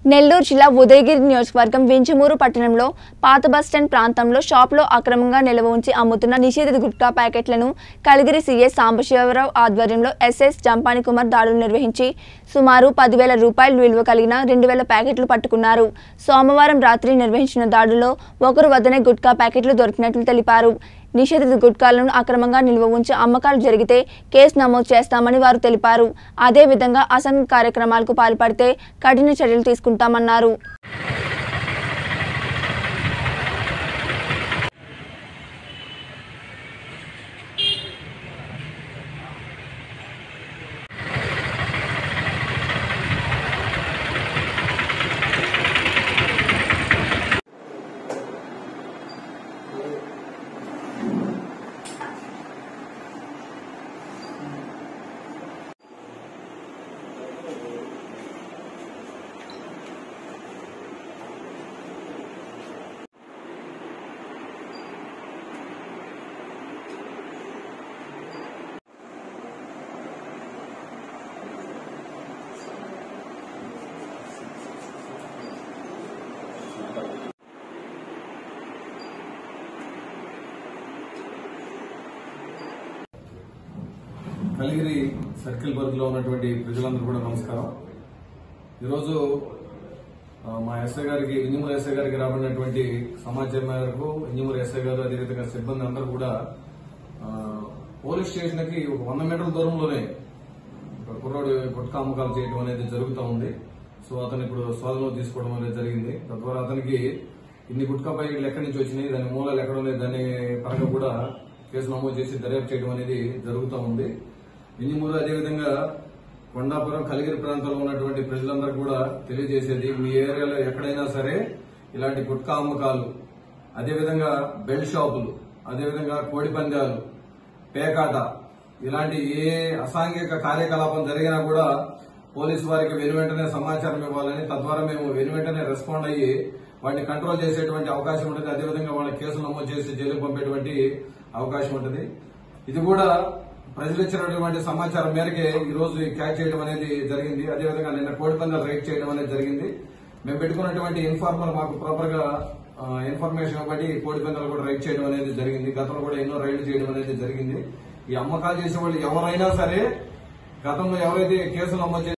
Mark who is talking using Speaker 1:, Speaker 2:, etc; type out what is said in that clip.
Speaker 1: నెల్లూరు జిల్లా ఉదయగ నియోజకవర్గం వింజమూరు పట్టణంలో పాత బస్టాండ్ ప్రాంతంలో షాపులో అక్రమంగా నిల్వ ఉంచి అమ్ముతున్న నిషేధిత గుట్కా ప్యాకెట్లను కలిగిరి సీఎస్ సాంబశివరావు ఆధ్వర్యంలో ఎస్ఎస్ జంపాని కుమార్ దాడులు నిర్వహించి సుమారు 10,000 రూపాయల విలువ కలిగిన 2,000 ప్యాకెట్లు పట్టుకున్నారు. సోమవారం రాత్రి నిర్వహించిన దాడుల్లో ఒకరు వద్దనే గుట్కా ప్యాకెట్లు దొరికినట్లు తెలిపారు. నిషేధిత గుట్కాలను అక్రమంగా నిల్వ ఉంచి అమ్మకాలు జరిగితే కేసు నమోదు చేస్తామని వారు తెలిపారు. అదే విధంగా అసాంఘిక కార్యక్రమాలకు పాల్పడితే కఠిన చర్యలు తీసుకుంటామన్నారు.
Speaker 2: కలిగిరి సర్కిల్ పరిధిలో ఉన్నటువంటి ప్రజలందరూ కూడా నమస్కారం. ఈరోజు మా ఎస్ఐ గారికి వింజమూరు ఎస్ఐ గారికి రాబడినటువంటి సమాచారం మేరకు వింజమూరు ఎస్ఐ గారు అదేవిధంగా సిబ్బంది అందరూ కూడా పోలీస్ స్టేషన్ కి 100 మీటర్ల దూరంలోనే కుర్రాడు గుట్కా అమ్మకాలు చేయడం అనేది జరుగుతూ ఉంది. సో అతను ఇప్పుడు స్వాధీనం తీసుకోవడం అనేది జరిగింది. తద్వారా అతనికి ఇన్ని గుట్కా ప్యాకెట్లు ఎక్కడి నుంచి వచ్చినాయి, దాని మూలాలు ఎక్కడ ఉన్నాయి, దాని పరంగా కూడా కేసు నమోదు చేసి దర్యాప్తు చేయడం అనేది జరుగుతూ ఉంది. వింజమూరు అదేవిధంగా కొండాపురం కలిగిరి ప్రాంతంలో ఉన్నటువంటి ప్రజలందరూ కూడా తెలియజేసేది, మీ ఏరియాలో ఎక్కడైనా సరే ఇలాంటి గుట్కా అమ్మకాలు, అదేవిధంగా బెల్ట్ షాపులు, అదేవిధంగా కోడి పందాలు, పేకాట ఇలాంటి ఏ అసాంఘిక కార్యకలాపం జరిగినా కూడా పోలీసు వారికి వెనువెంటనే సమాచారం ఇవ్వాలని, తద్వారా మేము వెనువెంటనే రెస్పాండ్ అయ్యి వాటిని కంట్రోల్ చేసేటువంటి అవకాశం ఉంటుంది. అదేవిధంగా వాళ్ళ కేసులు నమోదు చేసి జైలుకు పంపేటువంటి అవకాశం ఉంటుంది. ఇది కూడా ప్రజలు ఇచ్చినటువంటి సమాచారం మేరకే ఈ రోజు క్యాచ్ చేయడం అనేది జరిగింది. అదేవిధంగా నిన్న కోడి పందాలు రైడ్ చేయడం అనేది జరిగింది. మేము పెట్టుకున్నటువంటి ఇన్ఫార్మర్ మాకు ప్రాపర్ గా ఇన్ఫర్మేషన్ బట్టి కోడి పందాలు కూడా రైడ్ చేయడం అనేది జరిగింది. గతంలో కూడా ఎన్నో రైడ్లు చేయడం అనేది జరిగింది. ఈ అమ్మకాలు చేసే వాళ్ళు ఎవరైనా సరే గతంలో ఎవరైతే కేసులు నమోదు